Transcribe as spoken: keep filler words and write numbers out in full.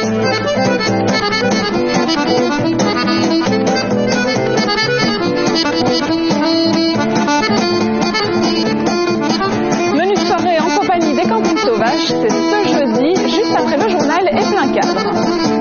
Menu de soirée en compagnie des Campings Sauvages, c'est ce jeudi, juste après le journal et plein cadre.